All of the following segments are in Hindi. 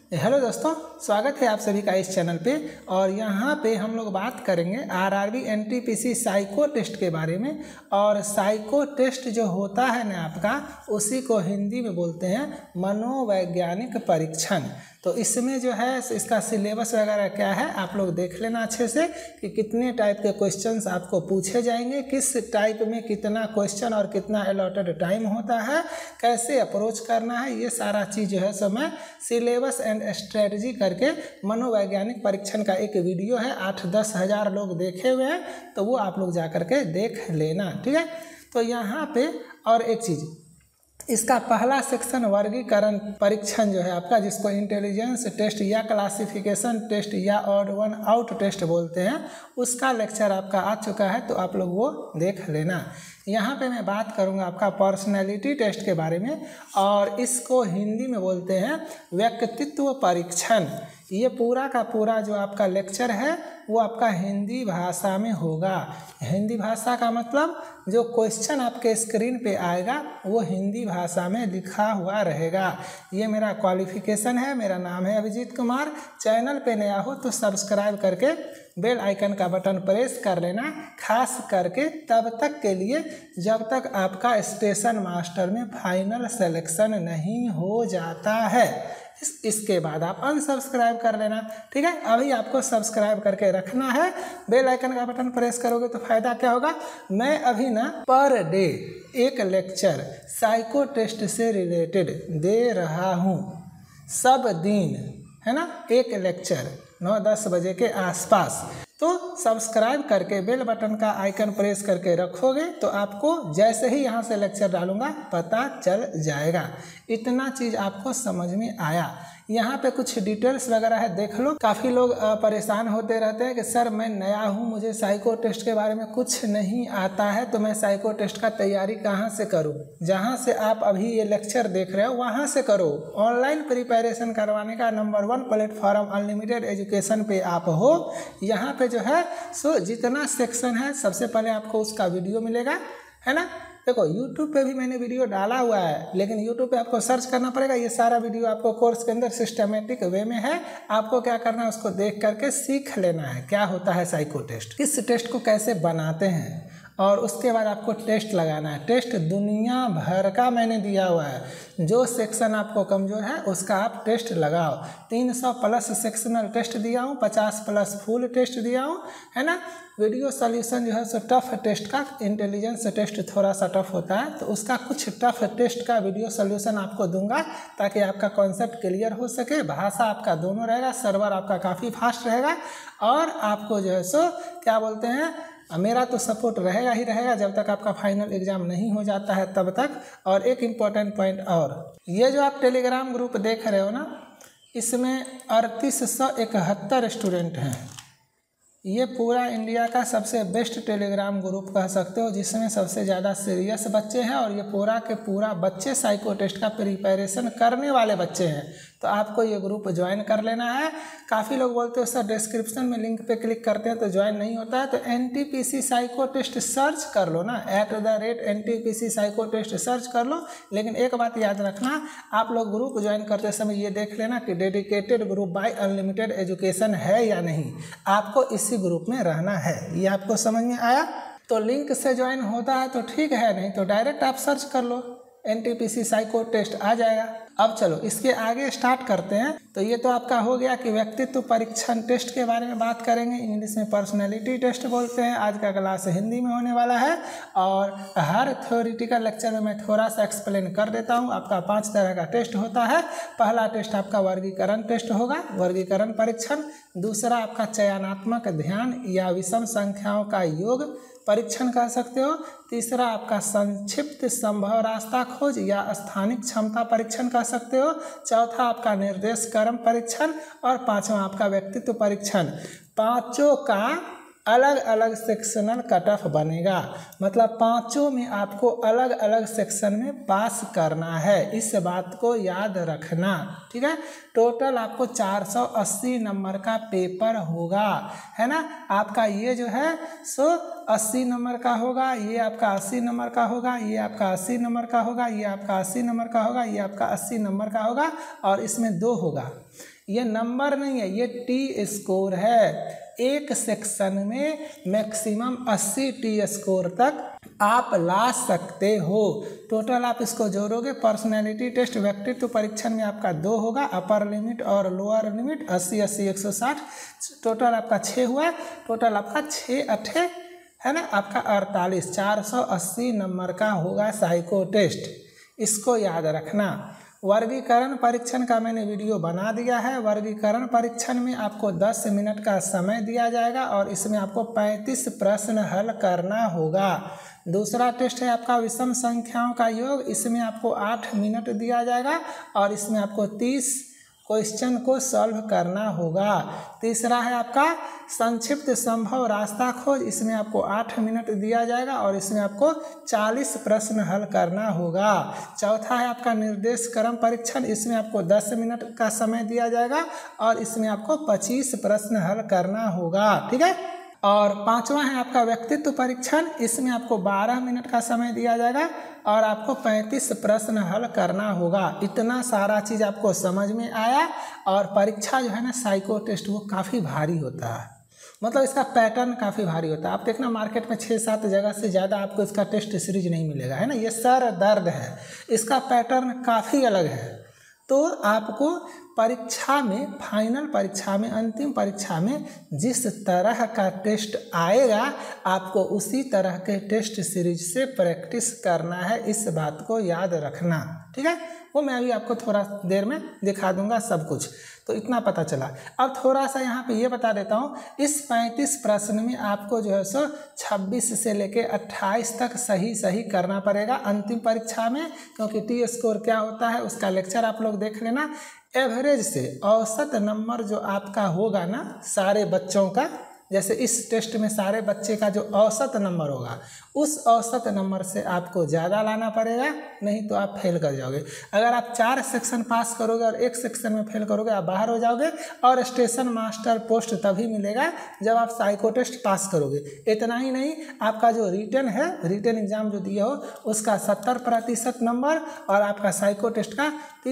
हेलो दोस्तों, स्वागत है आप सभी का इस चैनल पे। और यहाँ पे हम लोग बात करेंगे आरआरबी एनटीपीसी साइको टेस्ट के बारे में। और साइको टेस्ट जो होता है ना आपका, उसी को हिंदी में बोलते हैं मनोवैज्ञानिक परीक्षण। तो इसमें जो है इसका सिलेबस वगैरह क्या है आप लोग देख लेना अच्छे से कि कितने टाइप के क्वेश्चंस आपको पूछे जाएंगे, किस टाइप में कितना क्वेश्चन और कितना अलॉटेड टाइम होता है, कैसे अप्रोच करना है, ये सारा चीज़ जो है सो मैं सिलेबस एंड स्ट्रेटजी करके मनोवैज्ञानिक परीक्षण का एक वीडियो है, 8-10 हज़ार लोग देखे हुए हैं, तो वो आप लोग जा करके देख लेना, ठीक है। तो यहाँ पे और एक चीज़, इसका पहला सेक्शन वर्गीकरण परीक्षण जो है आपका, जिसको इंटेलिजेंस टेस्ट या क्लासिफिकेशन टेस्ट या ऑड वन आउट टेस्ट बोलते हैं, उसका लेक्चर आपका आ चुका है, तो आप लोग वो देख लेना। यहाँ पे मैं बात करूँगा आपका पर्सनैलिटी टेस्ट के बारे में, और इसको हिंदी में बोलते हैं व्यक्तित्व परीक्षण। ये पूरा का पूरा जो आपका लेक्चर है वो आपका हिंदी भाषा में होगा। हिंदी भाषा का मतलब जो क्वेश्चन आपके स्क्रीन पे आएगा वो हिंदी भाषा में लिखा हुआ रहेगा। ये मेरा क्वालिफिकेशन है, मेरा नाम है अभिजीत कुमार। चैनल पे नया हो तो सब्सक्राइब करके बेल आइकन का बटन प्रेस कर लेना, खास करके तब तक के लिए जब तक आपका स्टेशन मास्टर में फाइनल सिलेक्शन नहीं हो जाता है। इसके बाद आप अनसब्सक्राइब कर लेना, ठीक है। अभी आपको सब्सक्राइब करके रखना है, बेल आइकन का बटन प्रेस करोगे तो फ़ायदा क्या होगा, मैं अभी ना पर डे एक लेक्चर साइको टेस्ट से रिलेटेड दे रहा हूँ, सब दिन है ना, एक लेक्चर 9-10 बजे के आसपास। तो सब्सक्राइब करके बेल बटन का आइकन प्रेस करके रखोगे तो आपको जैसे ही यहाँ से लेक्चर डालूंगा पता चल जाएगा। इतना चीज़ आपको समझ में आया। यहाँ पे कुछ डिटेल्स वगैरह है, देख लो। काफ़ी लोग परेशान होते रहते हैं कि सर मैं नया हूँ, मुझे साइको टेस्ट के बारे में कुछ नहीं आता है, तो मैं साइको टेस्ट का तैयारी कहाँ से करूँ। जहाँ से आप अभी ये लेक्चर देख रहे हो वहाँ से करो। ऑनलाइन प्रिपरेशन करवाने का नंबर 1 प्लेटफॉर्म अनलिमिटेड एजुकेशन पे आप हो। यहाँ पे जो है सो जितना सेक्शन है सबसे पहले आपको उसका वीडियो मिलेगा, है ना। देखो YouTube पे भी मैंने वीडियो डाला हुआ है, लेकिन YouTube पे आपको सर्च करना पड़ेगा। ये सारा वीडियो आपको कोर्स के अंदर सिस्टमेटिक वे में है। आपको क्या करना है, उसको देख करके सीख लेना है क्या होता है साइको टेस्ट, किस टेस्ट को कैसे बनाते हैं, और उसके बाद आपको टेस्ट लगाना है। टेस्ट दुनिया भर का मैंने दिया हुआ है, जो सेक्शन आपको कमज़ोर है उसका आप टेस्ट लगाओ। 300+ सेक्शनल टेस्ट दिया हूँ, 50+ फुल टेस्ट दिया हूँ, है ना। वीडियो सॉल्यूशन जो है सो टफ टेस्ट का, इंटेलिजेंस टेस्ट थोड़ा सा टफ होता है, तो उसका कुछ टफ टेस्ट का वीडियो सॉल्यूशन आपको दूंगा ताकि आपका कॉन्सेप्ट क्लियर हो सके। भाषा आपका दोनों रहेगा, सर्वर आपका काफ़ी फास्ट रहेगा, और आपको जो है सो क्या बोलते हैं, मेरा तो सपोर्ट रहेगा ही रहेगा जब तक आपका फाइनल एग्ज़ाम नहीं हो जाता है तब तक। और एक इम्पॉर्टेंट पॉइंट और, ये जो आप टेलीग्राम ग्रुप देख रहे हो ना, इसमें 3871 स्टूडेंट हैं। ये पूरा इंडिया का सबसे बेस्ट टेलीग्राम ग्रुप कह सकते हो, जिसमें सबसे ज़्यादा सीरियस बच्चे हैं, और ये पूरा के पूरा बच्चे साइको टेस्ट का प्रिपरेशन करने वाले बच्चे हैं। तो आपको ये ग्रुप ज्वाइन कर लेना है। काफ़ी लोग बोलते हो सर डिस्क्रिप्शन में लिंक पे क्लिक करते हैं तो ज्वाइन नहीं होता है, तो NTPC साइको टेस्ट सर्च कर लो ना, @NTPC साइको टेस्ट सर्च कर लो। लेकिन एक बात याद रखना, आप लोग ग्रुप ज्वाइन करते समय ये देख लेना कि dedicated group by unlimited education है या नहीं। आपको इसी ग्रुप में रहना है, ये आपको समझ में आया। तो लिंक से ज्वाइन होता है तो ठीक है, नहीं तो डायरेक्ट आप सर्च कर लो, NTPC साइको टेस्ट आ जाएगा। अब चलो इसके आगे स्टार्ट करते हैं। तो ये तो आपका हो गया कि व्यक्तित्व परीक्षण टेस्ट के बारे में बात करेंगे, इंग्लिश में पर्सनैलिटी टेस्ट बोलते हैं। आज का क्लास हिंदी में होने वाला है, और हर थ्योरेटिकल लेक्चर में मैं थोड़ा सा एक्सप्लेन कर देता हूँ। आपका 5 तरह का टेस्ट होता है। पहला टेस्ट आपका वर्गीकरण टेस्ट होगा, वर्गीकरण परीक्षण। दूसरा आपका चयनात्मक ध्यान या विषम संख्याओं का योग परीक्षण कह सकते हो। तीसरा आपका संक्षिप्त संभव रास्ता खोज या स्थानिक क्षमता परीक्षण कह सकते हो। चौथा आपका निर्देश क्रम परीक्षण, और पांचवा आपका व्यक्तित्व परीक्षण। पांचों का अलग अलग सेक्शनल कट ऑफ बनेगा, मतलब पांचों में आपको अलग अलग सेक्शन में पास करना है, इस बात को याद रखना, ठीक है। टोटल आपको 480 नंबर का पेपर होगा, है ना। आपका ये जो है सो 80 नंबर का होगा, ये आपका 80 नंबर का होगा, ये आपका 80 नंबर का होगा, ये आपका 80 नंबर का होगा, ये आपका 80 नंबर का होगा, और इसमें 2 होगा। ये नंबर नहीं है, ये टी स्कोर है। एक सेक्शन में मैक्सिमम 80 टी स्कोर तक आप ला सकते हो। टोटल आप इसको जोड़ोगे, पर्सनैलिटी टेस्ट व्यक्तित्व परीक्षण में आपका 2 होगा, अपर लिमिट और लोअर लिमिट 80 80 160, टोटल आपका 6 हुआ। टोटल आपका 6 8 है ना, आपका 48, 480 नंबर का होगा साइको टेस्ट। इसको याद रखना। वर्गीकरण परीक्षण का मैंने वीडियो बना दिया है। वर्गीकरण परीक्षण में आपको 10 मिनट का समय दिया जाएगा और इसमें आपको 35 प्रश्न हल करना होगा। दूसरा टेस्ट है आपका विषम संख्याओं का योग, इसमें आपको 8 मिनट दिया जाएगा और इसमें आपको 30 क्वेश्चन को सॉल्व करना होगा। तीसरा है आपका संक्षिप्त संभव रास्ता खोज, इसमें आपको 8 मिनट दिया जाएगा और इसमें आपको 40 प्रश्न हल करना होगा। चौथा है आपका निर्देश क्रम परीक्षण, इसमें आपको 10 मिनट का समय दिया जाएगा और इसमें आपको 25 प्रश्न हल करना होगा। ठीक है। और पांचवा है आपका व्यक्तित्व परीक्षण, इसमें आपको 12 मिनट का समय दिया जाएगा और आपको 35 प्रश्न हल करना होगा। इतना सारा चीज़ आपको समझ में आया। और परीक्षा जो है ना साइको टेस्ट वो काफ़ी भारी होता है, मतलब इसका पैटर्न काफ़ी भारी होता है। आप देखना मार्केट में 6-7 जगह से ज़्यादा आपको इसका टेस्ट सीरीज नहीं मिलेगा, है ना। ये सर दर्द है, इसका पैटर्न काफ़ी अलग है। तो आपको परीक्षा में, फाइनल परीक्षा में, अंतिम परीक्षा में जिस तरह का टेस्ट आएगा आपको उसी तरह के टेस्ट सीरीज से प्रैक्टिस करना है, इस बात को याद रखना। ठीक है, वो मैं अभी आपको थोड़ा देर में दिखा दूंगा सब कुछ। तो इतना पता चला। अब थोड़ा सा यहाँ पे ये बता देता हूँ, इस 35 प्रश्न में आपको जो है सो 26 से लेके 28 तक सही करना पड़ेगा अंतिम परीक्षा में, क्योंकि टी स्कोर क्या होता है उसका लेक्चर आप लोग देख लेना। एवरेज से औसत नंबर जो आपका होगा ना सारे बच्चों का, जैसे इस टेस्ट में सारे बच्चे का जो औसत नंबर होगा उस औसत नंबर से आपको ज़्यादा लाना पड़ेगा, नहीं तो आप फेल कर जाओगे। अगर आप 4 सेक्शन पास करोगे और 1 सेक्शन में फेल करोगे आप बाहर हो जाओगे। और स्टेशन मास्टर पोस्ट तभी मिलेगा जब आप साइको टेस्ट पास करोगे। इतना ही नहीं, आपका जो रिटन है, रिटन एग्जाम जो दिए हो उसका 70% नंबर और आपका साइको टेस्ट का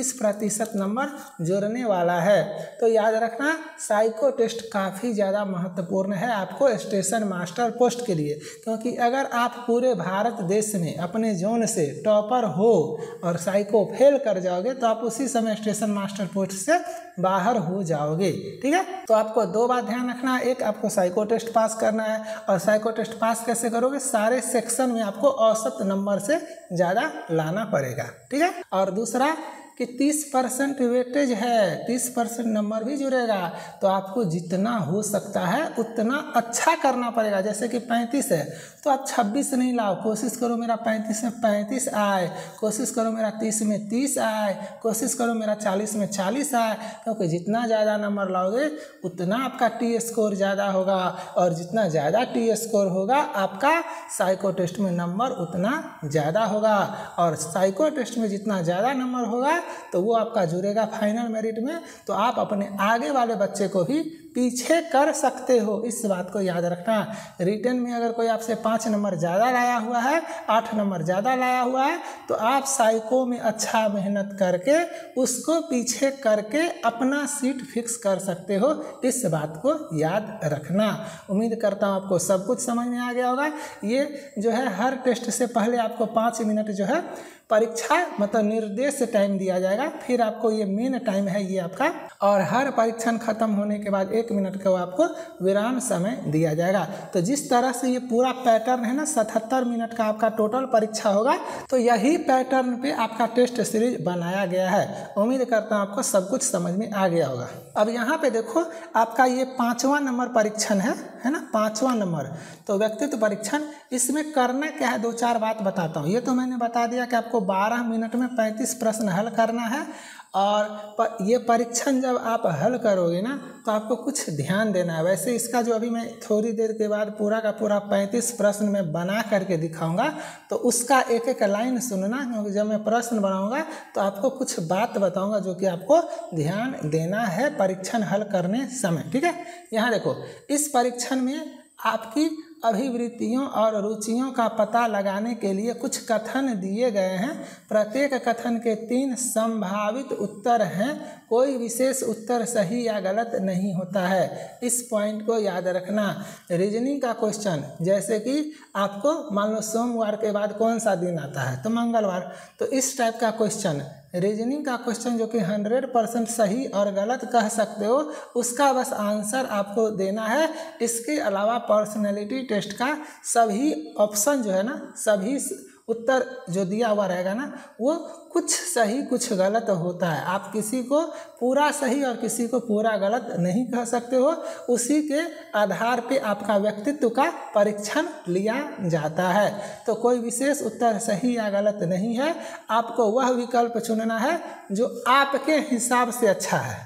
30% नंबर जोड़ने वाला है। तो याद रखना साइको टेस्ट काफ़ी ज़्यादा महत्वपूर्ण है आपको स्टेशन मास्टर पोस्ट के लिए, क्योंकि अगर आप पूरे भारत देश में अपने जोन से टॉपर हो और साइको फेल कर जाओगे तो आप उसी समय स्टेशन मास्टर पोस्ट से बाहर हो जाओगे। ठीक है, तो आपको 2 बात ध्यान रखना है। एक, आपको साइको टेस्ट पास करना है, और साइको टेस्ट पास कैसे करोगे, सारे सेक्शन में आपको औसत नंबर से ज़्यादा लाना पड़ेगा। ठीक है, और दूसरा कि 30% वेटेज है, 30% नंबर भी जुड़ेगा, तो आपको जितना हो सकता है उतना अच्छा करना पड़ेगा। जैसे कि 35 है तो आप 26 नहीं लाओ, कोशिश करो मेरा 35 में 35 आए, कोशिश करो मेरा 30 में 30 आए, कोशिश करो मेरा 40 में 40 आए, क्योंकि जितना ज़्यादा नंबर लाओगे उतना आपका टी स्कोर ज़्यादा होगा, और जितना ज़्यादा टी स्कोर होगा आपका साइको टेस्ट में नंबर उतना ज़्यादा होगा, और साइको टेस्ट में जितना ज़्यादा नंबर होगा तो वो आपका जुड़ेगा फाइनल मेरिट में, तो आप अपने आगे वाले बच्चे को भी पीछे कर सकते हो। इस बात को याद रखना। रिटन में अगर कोई आपसे 5 नंबर ज़्यादा लाया हुआ है, 8 नंबर ज़्यादा लाया हुआ है, तो आप साइको में अच्छा मेहनत करके उसको पीछे करके अपना सीट फिक्स कर सकते हो। इस बात को याद रखना। उम्मीद करता हूँ आपको सब कुछ समझ में आ गया होगा। ये जो है हर टेस्ट से पहले आपको 5 मिनट जो है परीक्षा मतलब निर्देश टाइम दिया जाएगा, फिर आपको ये मेन टाइम है ये आपका, और हर परीक्षण खत्म होने के बाद 1 मिनट का आपको विराम समय दिया जाएगा। तो जिस तरह से ये पूरा पैटर्न है ना 77 मिनट का आपका टोटल परीक्षा होगा, तो यही पैटर्न पे आपका टेस्ट सीरीज बनाया गया है। उम्मीद करता हूँ आपको सब कुछ समझ में आ गया होगा। अब यहाँ पे देखो आपका ये 5वां नंबर परीक्षण है ना, 5वां नंबर तो व्यक्तित्व परीक्षण। इसमें करना क्या है 2-4 बात बताता हूँ। ये तो मैंने बता दिया कि आपको 12 मिनट में 35 प्रश्न हल करना है, और ये परीक्षण जब आप हल करोगे ना तो आपको कुछ ध्यान देना है। वैसे इसका जो अभी मैं थोड़ी देर के बाद पूरा का पूरा 35 प्रश्न में बना करके दिखाऊंगा, तो उसका एक एक लाइन सुनना, क्योंकि जब मैं प्रश्न बनाऊंगा तो आपको कुछ बात बताऊंगा जो कि आपको ध्यान देना है परीक्षण हल करने समय। ठीक है, यहाँ देखो इस परीक्षण में आपकी अभिवृत्तियों और रुचियों का पता लगाने के लिए कुछ कथन दिए गए हैं। प्रत्येक कथन के 3 संभावित उत्तर हैं। कोई विशेष उत्तर सही या गलत नहीं होता है। इस पॉइंट को याद रखना। रीजनिंग का क्वेश्चन, जैसे कि आपको मान लो सोमवार के बाद कौन सा दिन आता है, तो मंगलवार, तो इस टाइप का क्वेश्चन, रीजनिंग का क्वेश्चन जो कि 100% सही और गलत कह सकते हो, उसका बस आंसर आपको देना है। इसके अलावा पर्सनैलिटी टेस्ट का सभी ऑप्शन जो है ना, सभी उत्तर जो दिया हुआ रहेगा ना, वो कुछ सही कुछ गलत होता है। आप किसी को पूरा सही और किसी को पूरा गलत नहीं कह सकते हो। उसी के आधार पे आपका व्यक्तित्व का परीक्षण लिया जाता है। तो कोई विशेष उत्तर सही या गलत नहीं है। आपको वह विकल्प चुनना है जो आपके हिसाब से अच्छा है।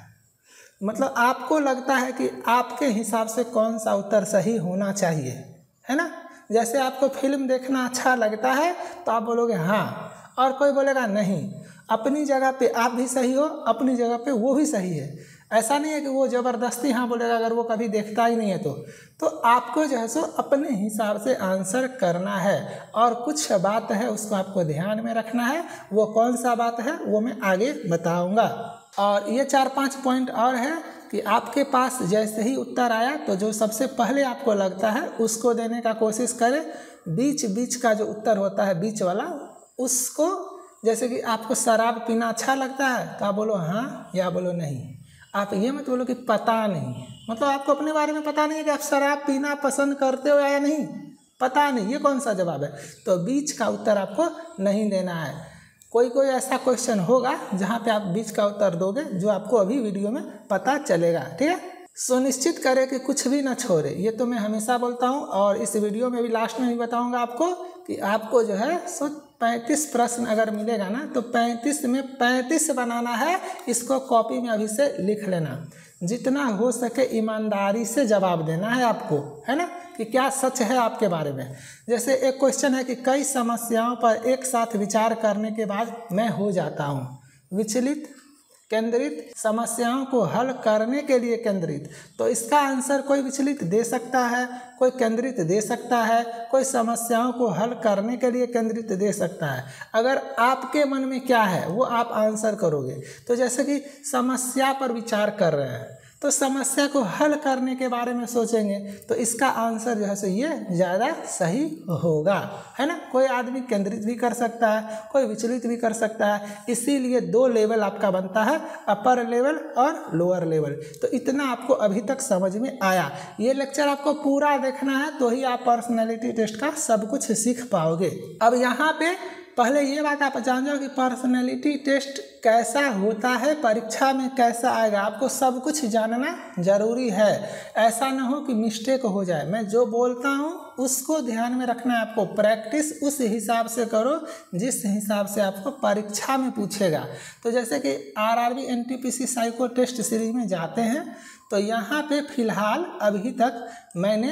मतलब आपको लगता है कि आपके हिसाब से कौन सा उत्तर सही होना चाहिए, है ना। जैसे आपको फिल्म देखना अच्छा लगता है तो आप बोलोगे हाँ, और कोई बोलेगा नहीं। अपनी जगह पे आप भी सही हो, अपनी जगह पे वो भी सही है। ऐसा नहीं है कि वो ज़बरदस्ती हाँ बोलेगा अगर वो कभी देखता ही नहीं है तो आपको जो है सो अपने हिसाब से आंसर करना है। और कुछ बात है उसको आपको ध्यान में रखना है। वो कौन सा बात है वो मैं आगे बताऊँगा। और ये 4-5 पॉइंट और है कि आपके पास जैसे ही उत्तर आया तो जो सबसे पहले आपको लगता है उसको देने का कोशिश करें। बीच बीच का जो उत्तर होता है बीच वाला, उसको, जैसे कि आपको शराब पीना अच्छा लगता है तो आप बोलो हाँ या बोलो नहीं। आप ये मत बोलो कि पता नहीं, मतलब आपको अपने बारे में पता नहीं है कि आप शराब पीना पसंद करते हो या नहीं, पता नहीं, ये कौन सा जवाब है। तो बीच का उत्तर आपको नहीं देना है। कोई ऐसा क्वेश्चन होगा जहाँ पे आप बीच का उत्तर दोगे जो आपको अभी वीडियो में पता चलेगा, ठीक है। सुनिश्चित करें कि कुछ भी ना छोड़े, ये तो मैं हमेशा बोलता हूँ और इस वीडियो में भी लास्ट में भी बताऊँगा आपको कि आपको जो है सो 35 प्रश्न अगर मिलेगा ना तो 35 में 35 बनाना है। इसको कॉपी में अभी से लिख लेना। जितना हो सके ईमानदारी से जवाब देना है आपको, है ना, कि क्या सच है आपके बारे में। जैसे एक क्वेश्चन है कि कई समस्याओं पर एक साथ विचार करने के बाद मैं हो जाता हूँ विचलित, केंद्रित, समस्याओं को हल करने के लिए केंद्रित। तो इसका आंसर कोई विचलित दे सकता है, कोई केंद्रित दे सकता है, कोई समस्याओं को हल करने के लिए केंद्रित दे सकता है। अगर आपके मन में क्या है वो आप आंसर करोगे। तो जैसे कि समस्या पर विचार कर रहे हैं तो समस्या को हल करने के बारे में सोचेंगे तो इसका आंसर जो है सो ये ज़्यादा सही होगा, है ना। कोई आदमी केंद्रित भी कर सकता है, कोई विचलित भी कर सकता है। इसीलिए 2 लेवल आपका बनता है, अपर लेवल और लोअर लेवल। तो इतना आपको अभी तक समझ में आया। ये लेक्चर आपको पूरा देखना है तो ही आप पर्सनैलिटी टेस्ट का सब कुछ सीख पाओगे। अब यहाँ पे पहले ये बात आप जान जाओ कि पर्सनैलिटी टेस्ट कैसा होता है, परीक्षा में कैसा आएगा, आपको सब कुछ जानना जरूरी है। ऐसा ना हो कि मिस्टेक हो जाए। मैं जो बोलता हूँ उसको ध्यान में रखना है आपको। प्रैक्टिस उस हिसाब से करो जिस हिसाब से आपको परीक्षा में पूछेगा। तो जैसे कि RRB NTPC psycho test series में जाते हैं तो यहाँ पे फिलहाल अभी तक मैंने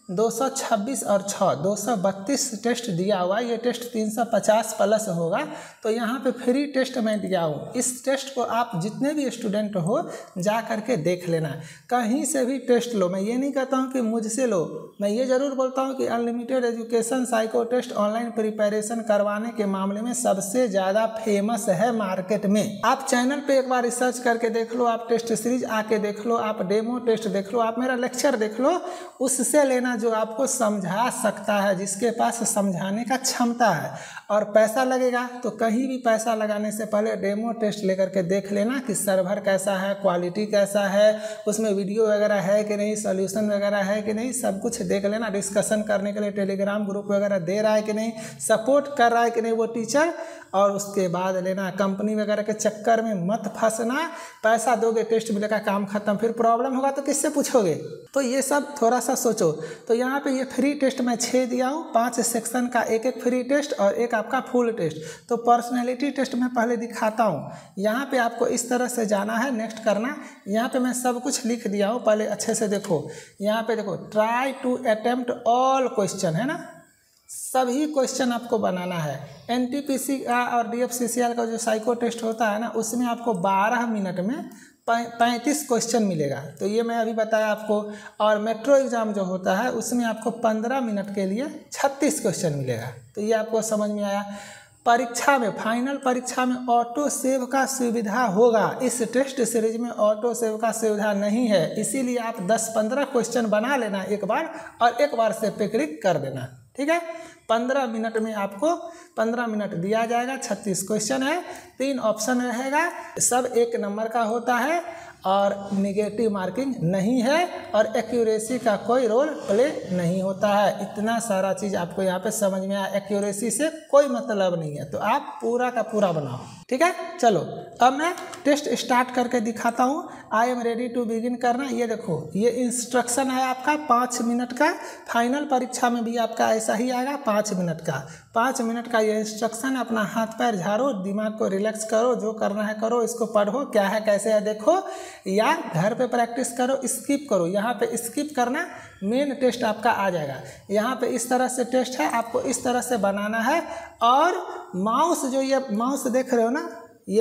226 और 6 232 टेस्ट दिया हुआ। ये टेस्ट 350 प्लस होगा। तो यहाँ पे फ्री टेस्ट मैं दिया हूँ। इस टेस्ट को आप जितने भी स्टूडेंट हो जा करके देख लेना। कहीं से भी टेस्ट लो, मैं ये नहीं कहता हूँ कि मुझसे लो। मैं ये ज़रूर बोलता हूँ कि unlimited education psycho test online preparation करवाने के मामले में सबसे ज़्यादा फेमस है मार्केट में। आप चैनल पर एक बार रिसर्च करके देख लो, आप टेस्ट सीरीज आके देख लो, आप डेमो टेस्ट देख लो, आप मेरा लेक्चर देख लो। उससे लेना जो आपको समझा सकता है, जिसके पास समझाने का क्षमता है। और पैसा लगेगा तो कहीं भी पैसा लगाने से पहले डेमो टेस्ट लेकर के देख लेना कि सर्वर कैसा है, क्वालिटी कैसा है, उसमें वीडियो वगैरह है कि नहीं, सॉल्यूशन वगैरह है कि नहीं, सब कुछ देख लेना। डिस्कशन करने के लिए टेलीग्राम ग्रुप वगैरह दे रहा है कि नहीं, सपोर्ट कर रहा है कि नहीं वो टीचर। और उसके बाद लेना। कंपनी वगैरह के चक्कर में मत फंसना। पैसा दोगे टेस्ट मिलेगा, काम खत्म, फिर प्रॉब्लम होगा तो किससे पूछोगे। तो ये सब थोड़ा सा सोचो। तो यहाँ पे ये फ्री टेस्ट मैं 6 दिया हूँ, 5 सेक्शन का एक फ्री टेस्ट और एक आपका फुल टेस्ट। तो पर्सनैलिटी टेस्ट मैं पहले दिखाता हूँ। यहाँ पे आपको इस तरह से जाना है, नेक्स्ट करना। यहाँ पे मैं सब कुछ लिख दिया हूँ, पहले अच्छे से देखो। यहाँ पे देखो, try to attempt all question, है ना, सभी क्वेश्चन आपको बनाना है। एनटीपीसी का और डीएफसीसीएल का जो साइको टेस्ट होता है ना, उसमें आपको 12 मिनट में 35 क्वेश्चन मिलेगा। तो ये मैं अभी बताया आपको। और मेट्रो एग्ज़ाम जो होता है उसमें आपको 15 मिनट के लिए 36 क्वेश्चन मिलेगा। तो ये आपको समझ में आया। परीक्षा में, फाइनल परीक्षा में ऑटो सेव का सुविधा होगा। इस टेस्ट सीरीज में ऑटो सेव का सुविधा नहीं है, इसीलिए आप 10-15 क्वेश्चन बना लेना एक बार और एक बार से पे क्लिक कर देना। ठीक है, 15 मिनट में आपको 15 मिनट दिया जाएगा। 36 क्वेश्चन है, 3 ऑप्शन रहेगा, सब 1 नंबर का होता है और नेगेटिव मार्किंग नहीं है और एक्यूरेसी का कोई रोल प्ले नहीं होता है। इतना सारा चीज़ आपको यहाँ पे समझ में आया। एक्यूरेसी से कोई मतलब नहीं है, तो आप पूरा का पूरा बनाओ। ठीक है, चलो अब मैं टेस्ट स्टार्ट करके दिखाता हूँ। I am ready to begin करना। ये देखो, ये इंस्ट्रक्शन है आपका 5 मिनट का। फाइनल परीक्षा में भी आपका ऐसा ही आएगा 5 मिनट का। 5 मिनट का ये इंस्ट्रक्शन। अपना हाथ पैर झाड़ो, दिमाग को रिलैक्स करो, जो करना है करो, इसको पढ़ो क्या है कैसे है देखो, या घर पे प्रैक्टिस करो, स्किप करो। यहाँ पे स्किप करना, मेन टेस्ट आपका आ जाएगा। यहाँ पे इस तरह से टेस्ट है, आपको इस तरह से बनाना है। और माउस, जो ये माउस देख रहे हो ना, ये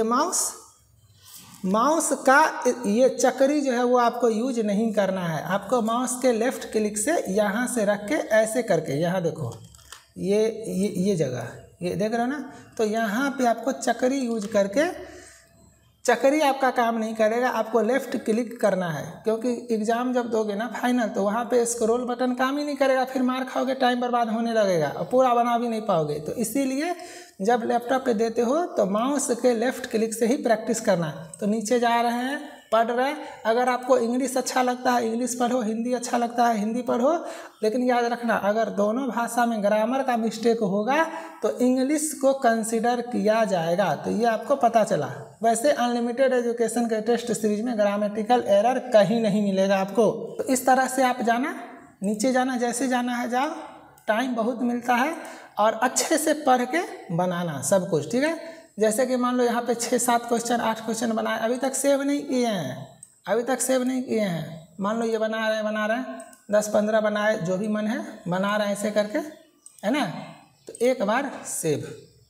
माउस का ये चक्री जो है वो आपको यूज नहीं करना है। आपको माउस के लेफ्ट क्लिक से यहाँ से रख के ऐसे करके, यहाँ देखो ये जगह, ये देख रहे हो ना, तो यहाँ पे आपको चक्री यूज करके, चक्री आपका काम नहीं करेगा, आपको लेफ़्ट क्लिक करना है। क्योंकि एग्ज़ाम जब दोगे ना फाइनल, तो वहाँ पे स्क्रॉल बटन काम ही नहीं करेगा, फिर मार खाओगे, टाइम बर्बाद होने लगेगा और पूरा बना भी नहीं पाओगे। तो इसीलिए जब लैपटॉप पे देते हो तो माउस के लेफ़्ट क्लिक से ही प्रैक्टिस करना। तो नीचे जा रहे हैं, पढ़ रहे हैं। अगर आपको इंग्लिश अच्छा लगता है इंग्लिश पढ़ो, हिंदी अच्छा लगता है हिंदी पढ़ो। लेकिन याद रखना, अगर दोनों भाषा में ग्रामर का मिस्टेक होगा तो इंग्लिश को कंसिडर किया जाएगा। तो ये आपको पता चला। वैसे अनलिमिटेड एजुकेशन के टेस्ट सीरीज में ग्रामेटिकल एरर कहीं नहीं मिलेगा आपको। तो इस तरह से आप जाना, नीचे जाना, जैसे जाना है जाओ, टाइम बहुत मिलता है। और अच्छे से पढ़ के बनाना सब कुछ। ठीक है, जैसे कि मान लो यहाँ पे 6-7 क्वेश्चन 8 क्वेश्चन बनाए, अभी तक सेव नहीं किए हैं, मान लो ये बना रहे हैं 10-15 बनाए, जो भी मन है बना रहे हैं ऐसे करके, है ना। तो एक बार सेव,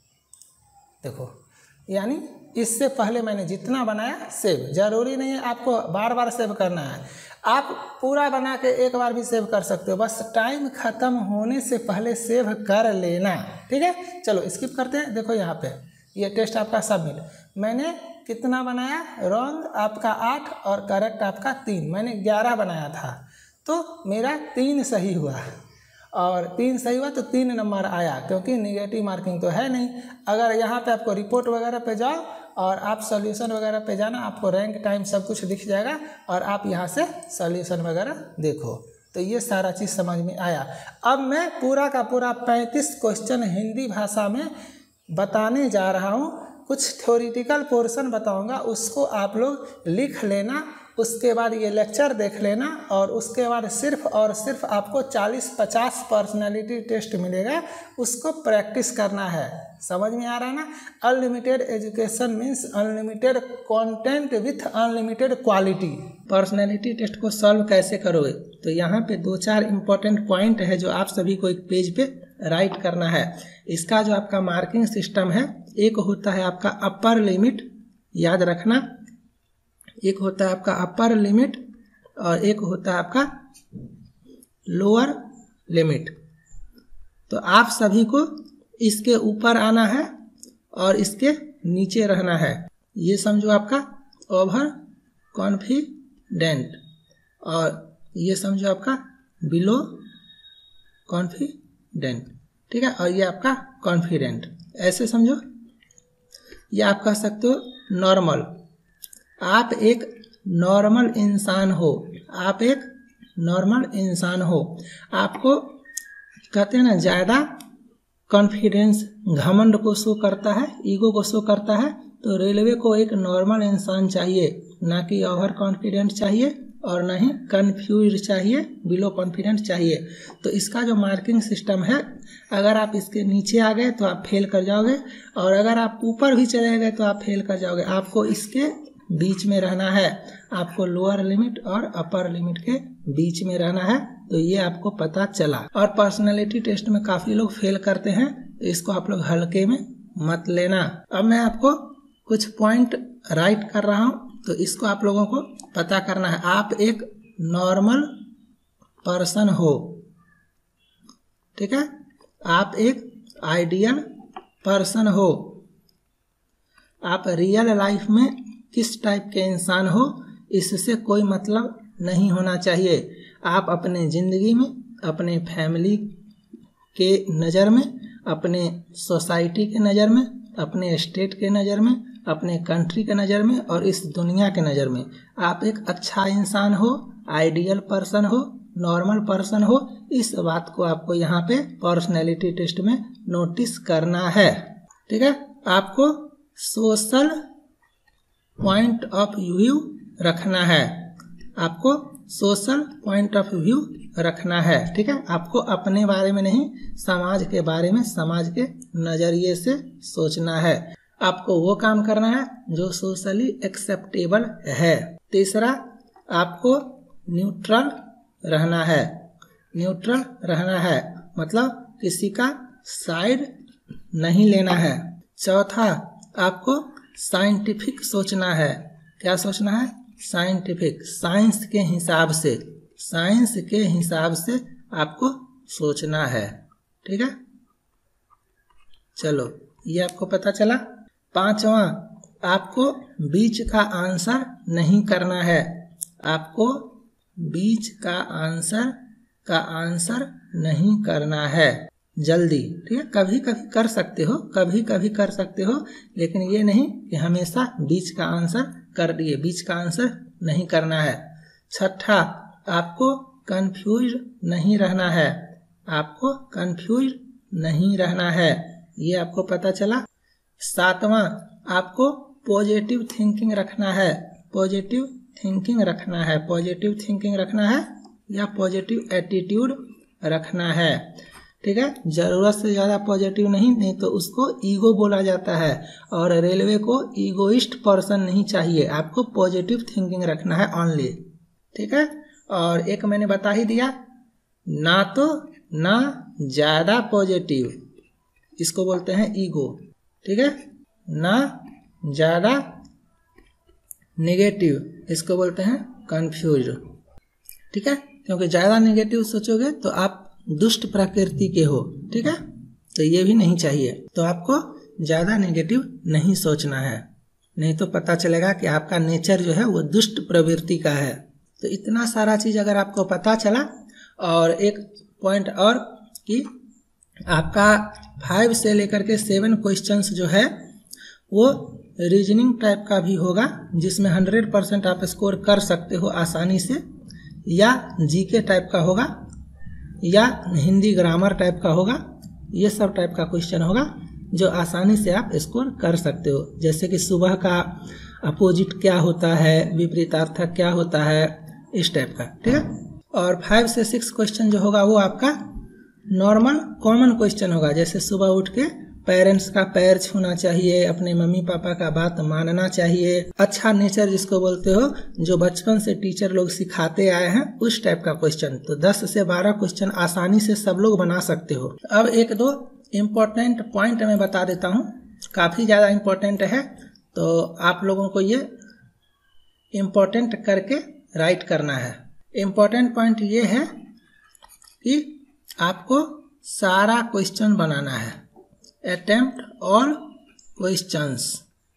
देखो, यानी इससे पहले मैंने जितना बनाया सेव। ज़रूरी नहीं है आपको बार बार सेव करना है, आप पूरा बना के एक बार भी सेव कर सकते हो, बस टाइम ख़त्म होने से पहले सेव कर लेना। ठीक है, चलो स्किप करते हैं। देखो यहाँ पे ये टेस्ट आपका सबमिट, मैंने कितना बनाया, रॉन्ग आपका 8 और करेक्ट आपका 3, मैंने 11 बनाया था, तो मेरा 3 सही हुआ। और 3 सही हुआ तो 3 नंबर आया, क्योंकि नेगेटिव मार्किंग तो है नहीं। अगर यहाँ पे आपको रिपोर्ट वगैरह पे जाओ और आप सॉल्यूशन वगैरह पे जाना, आपको रैंक टाइम सब कुछ दिख जाएगा और आप यहाँ से सॉल्यूशन वगैरह देखो। तो ये सारा चीज़ समझ में आया। अब मैं पूरा का पूरा 35 क्वेश्चन हिंदी भाषा में बताने जा रहा हूँ। कुछ थ्योरेटिकल पोर्शन बताऊँगा, उसको आप लोग लिख लेना। उसके बाद ये लेक्चर देख लेना और उसके बाद सिर्फ और सिर्फ आपको 40-50 पर्सनैलिटी टेस्ट मिलेगा, उसको प्रैक्टिस करना है। समझ में आ रहा है ना। Unlimited education means unlimited content with unlimited quality. Personality test को सॉल्व कैसे करोगे, तो यहाँ पे 2-4 इम्पोर्टेंट पॉइंट है जो आप सभी को एक पेज पे राइट करना है। इसका जो आपका मार्किंग सिस्टम है, एक होता है आपका अपर लिमिट, याद रखना, एक होता है आपका अपर लिमिट और एक होता है आपका लोअर लिमिट। तो आप सभी को इसके ऊपर आना है और इसके नीचे रहना है। ये समझो आपका ओवर कॉन्फिडेंट और ये समझो आपका बिलो कॉन्फिडेंट। ठीक है, और ये आपका कॉन्फिडेंट, ऐसे समझो। ये आप कह सकते हो नॉर्मल, आप एक नॉर्मल इंसान हो, आप एक नॉर्मल इंसान हो। आपको कहते हैं ना, ज़्यादा कॉन्फिडेंस घमंड को शो करता है, ईगो को शो करता है। तो रेलवे को एक नॉर्मल इंसान चाहिए, ना कि ओवर कॉन्फिडेंट चाहिए और ना ही कन्फ्यूज चाहिए, बिलो कॉन्फिडेंट चाहिए। तो इसका जो मार्किंग सिस्टम है, अगर आप इसके नीचे आ गए तो आप फेल कर जाओगे और अगर आप ऊपर भी चले गए तो आप फेल कर जाओगे। आपको इसके बीच में रहना है, आपको लोअर लिमिट और अपर लिमिट के बीच में रहना है। तो ये आपको पता चला। और पर्सनालिटी टेस्ट में काफ़ी लोग फेल करते हैं, तो इसको आप लोग हल्के में मत लेना। अब मैं आपको कुछ पॉइंट राइट कर रहा हूँ, तो इसको आप लोगों को पता करना है। आप एक नॉर्मल पर्सन हो, ठीक है, आप एक आइडियल पर्सन हो, आप रियल लाइफ में किस टाइप के इंसान हो इससे कोई मतलब नहीं होना चाहिए। आप अपने ज़िंदगी में, अपने फैमिली के नज़र में, अपने सोसाइटी के नज़र में, अपने स्टेट के नज़र में, अपने कंट्री के नज़र में और इस दुनिया के नज़र में आप एक अच्छा इंसान हो, आइडियल पर्सन हो, नॉर्मल पर्सन हो। इस बात को आपको यहाँ पे पर्सनैलिटी टेस्ट में नोटिस करना है, ठीक है। आपको सोशल पॉइंट ऑफ व्यू रखना है, आपको सोशल पॉइंट ऑफ व्यू रखना है, ठीक है। आपको अपने बारे में नहीं, समाज के बारे में, समाज के नज़रिए से सोचना है। आपको वो काम करना है जो सोशली एक्सेप्टेबल है। तीसरा, आपको न्यूट्रल रहना है। न्यूट्रल रहना है मतलब किसी का साइड नहीं लेना है। चौथा, आपको साइंटिफिक सोचना है। क्या सोचना है? साइंटिफिक, साइंस के हिसाब से, साइंस के हिसाब से आपको सोचना है, ठीक है। चलो, ये आपको पता चला। पांचवा, आपको बीच का आंसर नहीं करना है। आपको बीच का आंसर नहीं करना है जल्दी, ठीक है। कभी कभी कर सकते हो, कभी कभी कर सकते हो, लेकिन ये नहीं कि हमेशा बीच का आंसर कर दिए। बीच का आंसर नहीं करना है। छठा, आपको कंफ्यूज नहीं रहना है। आपको कंफ्यूज नहीं रहना है, ये आपको पता चला। सातवां, आपको पॉजिटिव थिंकिंग रखना है। पॉजिटिव थिंकिंग रखना है, पॉजिटिव थिंकिंग रखना है या पॉजिटिव एटीट्यूड रखना है, ठीक है। जरूरत से ज़्यादा पॉजिटिव नहीं तो उसको ईगो बोला जाता है और रेलवे को ईगोइस्ट पर्सन नहीं चाहिए। आपको पॉजिटिव थिंकिंग रखना है ओनली, ठीक है। और एक मैंने बता ही दिया, ना तो ना ज़्यादा पॉजिटिव, इसको बोलते हैं ईगो, ठीक है। ना ज़्यादा नेगेटिव, इसको बोलते हैं कंफ्यूज, ठीक है। क्योंकि ज़्यादा नेगेटिव सोचोगे तो आप दुष्ट प्रकृति के हो, ठीक है, तो ये भी नहीं चाहिए। तो आपको ज़्यादा नेगेटिव नहीं सोचना है, नहीं तो पता चलेगा कि आपका नेचर जो है वो दुष्ट प्रवृत्ति का है। तो इतना सारा चीज़ अगर आपको पता चला, और एक पॉइंट और कि आपका 5 से लेकर के 7 क्वेश्चंस जो है वो रीजनिंग टाइप का भी होगा, जिसमें 100% आप स्कोर कर सकते हो आसानी से, या जीके टाइप का होगा, या हिंदी ग्रामर टाइप का होगा। ये सब टाइप का क्वेश्चन होगा जो आसानी से आप स्कोर कर सकते हो। जैसे कि सुबह का अपोजिट क्या होता है, विपरीतार्थक क्या होता है, इस टाइप का, ठीक है। और 5 से 6 क्वेश्चन जो होगा वो आपका नॉर्मल कॉमन क्वेश्चन होगा। जैसे सुबह उठ के पेरेंट्स का पैर छूना चाहिए, अपने मम्मी पापा का बात मानना चाहिए, अच्छा नेचर जिसको बोलते हो, जो बचपन से टीचर लोग सिखाते आए हैं, उस टाइप का क्वेश्चन। तो 10 से 12 क्वेश्चन आसानी से सब लोग बना सकते हो। अब 1-2 इम्पोर्टेंट पॉइंट मैं बता देता हूँ, काफ़ी ज़्यादा इम्पोर्टेंट है, तो आप लोगों को ये इम्पोर्टेंट करके राइट करना है। इम्पोर्टेंट पॉइंट ये है कि आपको सारा क्वेश्चन बनाना है, अटेम्प्ट ऑल क्वेश्चंस,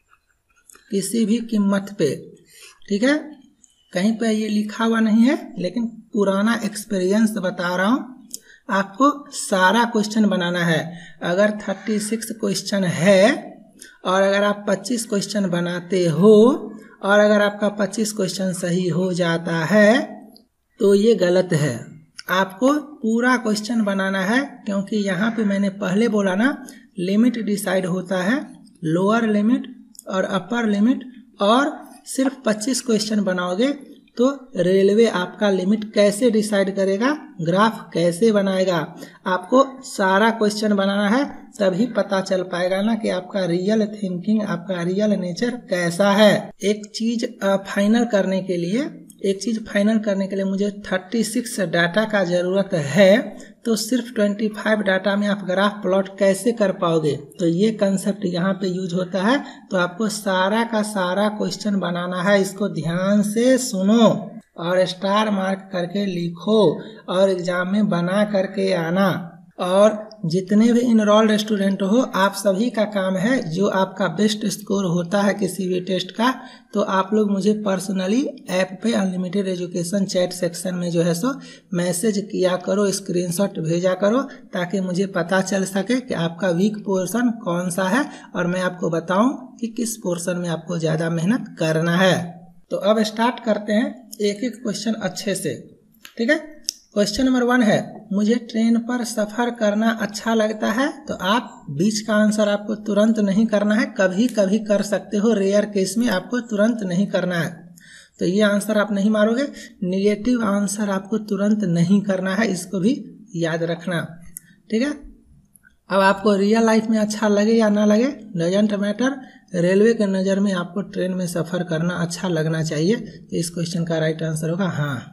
किसी भी कीमत पे, ठीक है। कहीं पे ये लिखा हुआ नहीं है, लेकिन पुराना एक्सपीरियंस बता रहा हूँ, आपको सारा क्वेश्चन बनाना है। अगर 36 क्वेश्चन है और अगर आप 25 क्वेश्चन बनाते हो और अगर आपका 25 क्वेश्चन सही हो जाता है तो ये गलत है। आपको पूरा क्वेश्चन बनाना है, क्योंकि यहाँ पे मैंने पहले बोला ना, लिमिट डिसाइड होता है, लोअर लिमिट और अपर लिमिट, और सिर्फ 25 क्वेश्चन बनाओगे तो रेलवे आपका लिमिट कैसे डिसाइड करेगा, ग्राफ कैसे बनाएगा। आपको सारा क्वेश्चन बनाना है, तभी पता चल पाएगा ना कि आपका रियल थिंकिंग, आपका रियल नेचर कैसा है। एक चीज फाइनल करने के लिए एक चीज़ फाइनल करने के लिए मुझे 36 डाटा का ज़रूरत है, तो सिर्फ 25 डाटा में आप ग्राफ प्लॉट कैसे कर पाओगे? तो ये कंसेप्ट यहाँ पे यूज होता है। तो आपको सारा का सारा क्वेश्चन बनाना है, इसको ध्यान से सुनो और स्टार मार्क करके लिखो और एग्जाम में बना करके आना। और जितने भी इनरोल्ड स्टूडेंट हो, आप सभी का काम है, जो आपका बेस्ट स्कोर होता है किसी भी टेस्ट का, तो आप लोग मुझे पर्सनली ऐप पे अनलिमिटेड एजुकेशन चैट सेक्शन में जो है सो मैसेज किया करो, स्क्रीनशॉट भेजा करो, ताकि मुझे पता चल सके कि आपका वीक पोर्शन कौन सा है और मैं आपको बताऊं कि किस पोर्शन में आपको ज़्यादा मेहनत करना है। तो अब स्टार्ट करते हैं एक एक क्वेश्चन अच्छे से, ठीक है। क्वेश्चन नंबर 1 है, मुझे ट्रेन पर सफ़र करना अच्छा लगता है। तो आप बीच का आंसर आपको तुरंत नहीं करना है, कभी कभी कर सकते हो, रेयर केस में आपको तुरंत नहीं करना है। तो ये आंसर आप नहीं मारोगे। निगेटिव आंसर आपको तुरंत नहीं करना है, इसको भी याद रखना, ठीक है। अब आपको रियल लाइफ में अच्छा लगे या ना लगे, डजंट मैटर, रेलवे के नज़र में आपको ट्रेन में सफ़र करना अच्छा लगना चाहिए। तो इस क्वेश्चन का राइट आंसर होगा हाँ।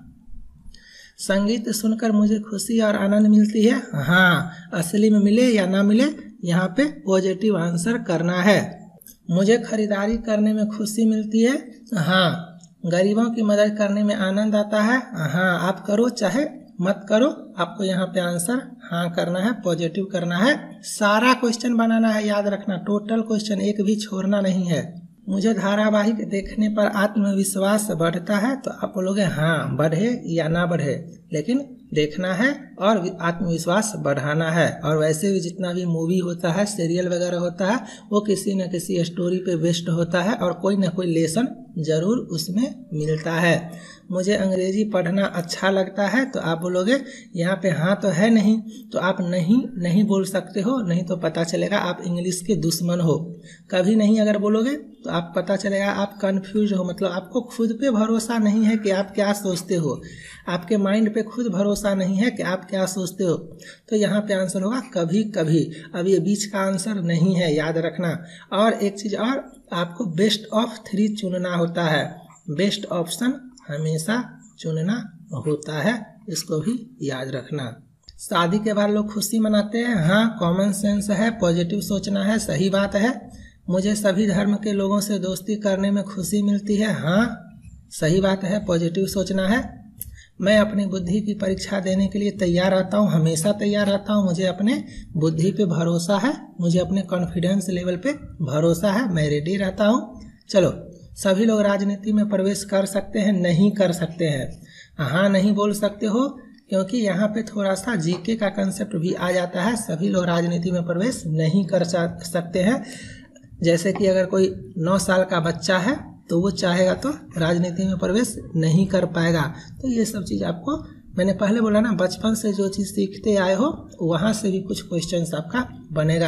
संगीत सुनकर मुझे खुशी और आनंद मिलती है। हाँ, असली में मिले या ना मिले, यहाँ पे पॉजिटिव आंसर करना है। मुझे खरीदारी करने में खुशी मिलती है। हाँ, गरीबों की मदद करने में आनंद आता है। हाँ, आप करो चाहे मत करो, आपको यहाँ पे आंसर हाँ करना है, पॉजिटिव करना है। सारा क्वेश्चन बनाना है, याद रखना, टोटल क्वेश्चन एक भी छोड़ना नहीं है। मुझे धारावाहिक देखने पर आत्मविश्वास बढ़ता है। तो आप बोलोगे हाँ, बढ़े या ना बढ़े, लेकिन देखना है और आत्मविश्वास बढ़ाना है। और वैसे भी जितना भी मूवी होता है, सीरियल वगैरह होता है, वो किसी न किसी स्टोरी पे बेस्ड होता है और कोई ना कोई लेसन जरूर उसमें मिलता है। मुझे अंग्रेजी पढ़ना अच्छा लगता है। तो आप बोलोगे यहाँ पे हाँ तो है नहीं, तो आप नहीं बोल सकते हो, नहीं तो पता चलेगा आप इंग्लिश के दुश्मन हो। कभी नहीं अगर बोलोगे तो आप पता चलेगा आप कंफ्यूज हो, मतलब आपको खुद पे भरोसा नहीं है कि आप क्या सोचते हो, आपके माइंड पे खुद भरोसा नहीं है कि आप क्या सोचते हो। तो यहाँ पे आंसर होगा कभी कभी। अब ये बीच का आंसर नहीं है, याद रखना। और एक चीज़ और, आपको बेस्ट ऑफ 3 चुनना होता है, बेस्ट ऑप्शन हमेशा चुनना होता है, इसको भी याद रखना। शादी के बाद लोग खुशी मनाते हैं। हाँ, कॉमन सेंस है, पॉजिटिव सोचना है, सही बात है। मुझे सभी धर्म के लोगों से दोस्ती करने में खुशी मिलती है। हाँ, सही बात है, पॉजिटिव सोचना है। मैं अपनी बुद्धि की परीक्षा देने के लिए तैयार रहता हूँ, हमेशा तैयार रहता हूँ। मुझे अपने बुद्धि पे भरोसा है, मुझे अपने कॉन्फिडेंस लेवल पे भरोसा है, मैं रेडी रहता हूँ। चलो, सभी लोग राजनीति में प्रवेश कर सकते हैं, नहीं कर सकते हैं। हाँ नहीं बोल सकते हो, क्योंकि यहाँ पे थोड़ा सा जीके का कंसेप्ट भी आ जाता है। सभी लोग राजनीति में प्रवेश नहीं कर सकते हैं। जैसे कि अगर कोई 9 साल का बच्चा है तो वो चाहेगा तो राजनीति में प्रवेश नहीं कर पाएगा। तो ये सब चीज़ आपको, मैंने पहले बोला ना, बचपन से जो चीज़ सीखते आए हो वहाँ से भी कुछ क्वेश्चंस आपका बनेगा।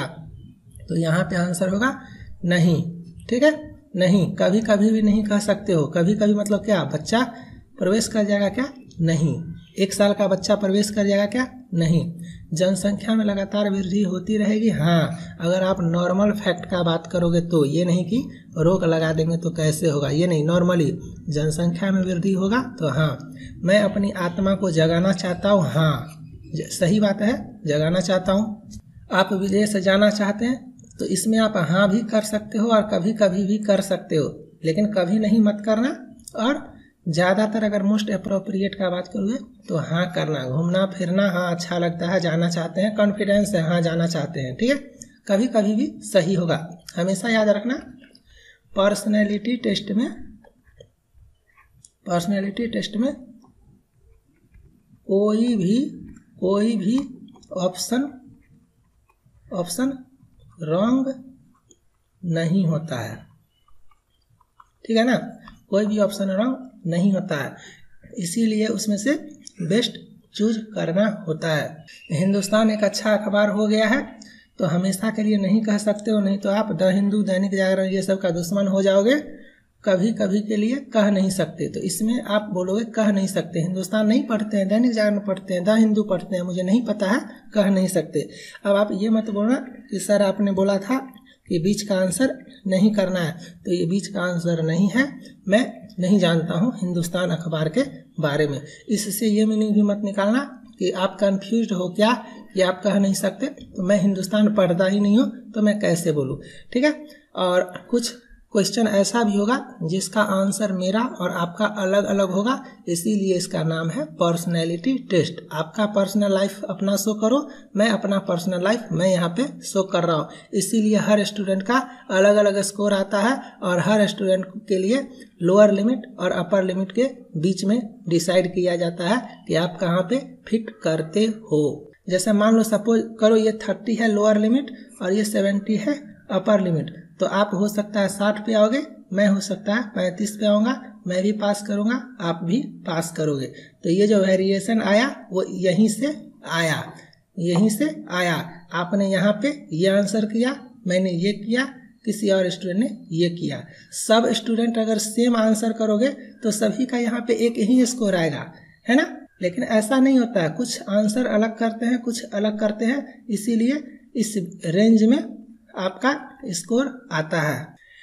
तो यहाँ पे आंसर होगा नहीं, ठीक है। नहीं, कभी कभी भी नहीं कह सकते हो। कभी कभी मतलब क्या, बच्चा प्रवेश कर जाएगा क्या? नहीं। 1 साल का बच्चा प्रवेश कर जाएगा क्या? नहीं। जनसंख्या में लगातार वृद्धि होती रहेगी। हाँ, अगर आप नॉर्मल फैक्ट का बात करोगे तो, ये नहीं कि रोक लगा देंगे तो कैसे होगा, ये नहीं, नॉर्मली जनसंख्या में वृद्धि होगा। तो हाँ, मैं अपनी आत्मा को जगाना चाहता हूँ। हाँ, सही बात है, जगाना चाहता हूँ। आप विदेश जाना चाहते हैं तो इसमें आप हाँ भी कर सकते हो और कभी कभी भी कर सकते हो, लेकिन कभी नहीं मत करना। और ज़्यादातर अगर मोस्ट अप्रोप्रिएट का बात करोगे तो हाँ करना। घूमना फिरना हाँ अच्छा लगता है, जाना चाहते हैं, कॉन्फिडेंस है, हाँ जाना चाहते हैं, ठीक है। कभी कभी भी सही होगा, हमेशा याद रखना। पर्सनैलिटी टेस्ट में कोई भी ऑप्शन रॉन्ग नहीं होता है, ठीक है ना। कोई भी ऑप्शन रॉन्ग नहीं होता है, इसीलिए उसमें से बेस्ट चूज करना होता है। हिंदुस्तान एक अच्छा अखबार हो गया है तो हमेशा के लिए नहीं कह सकते हो, नहीं तो आप द हिंदू, दैनिक जागरण, ये सब का दुश्मन हो जाओगे। कभी कभी के लिए कह नहीं सकते, तो इसमें आप बोलोगे कह नहीं सकते। हिंदुस्तान नहीं पढ़ते हैं, दैनिक जागरण पढ़ते हैं, द हिंदू पढ़ते हैं, मुझे नहीं पता है, कह नहीं सकते। अब आप ये मत बोलना कि सर आपने बोला था कि बीच का आंसर नहीं करना है, तो ये बीच का आंसर नहीं है। मैं नहीं जानता हूँ हिंदुस्तान अखबार के बारे में। इससे ये मीनिंग भी मत निकालना कि आप कंफ्यूज हो क्या, ये आप कह नहीं सकते। तो मैं हिंदुस्तान पढ़ता ही नहीं हूँ तो मैं कैसे बोलूँ, ठीक है। और कुछ क्वेश्चन ऐसा भी होगा जिसका आंसर मेरा और आपका अलग अलग होगा, इसीलिए इसका नाम है पर्सनैलिटी टेस्ट। आपका पर्सनल लाइफ अपना शो करो, मैं अपना पर्सनल लाइफ मैं यहाँ पे शो कर रहा हूँ। इसीलिए हर स्टूडेंट का अलग अलग स्कोर आता है और हर स्टूडेंट के लिए लोअर लिमिट और अपर लिमिट के बीच में डिसाइड किया जाता है कि आप कहाँ पे फिट करते हो। जैसे मान लो सपोज करो ये 30 है लोअर लिमिट और ये 70 है अपर लिमिट, तो आप हो सकता है 60 पे आओगे, मैं हो सकता है 35 पे आऊँगा, मैं भी पास करूँगा, आप भी पास करोगे। तो ये जो वेरिएशन आया वो यहीं से आया, यहीं से आया। आपने यहाँ पे ये आंसर किया, मैंने ये किया, किसी और स्टूडेंट ने ये किया। सब स्टूडेंट अगर सेम आंसर करोगे तो सभी का यहाँ पे एक ही स्कोर आएगा, है ना। लेकिन ऐसा नहीं होता है, कुछ आंसर अलग करते हैं, कुछ अलग करते हैं, इसीलिए इस रेंज में आपका स्कोर आता है।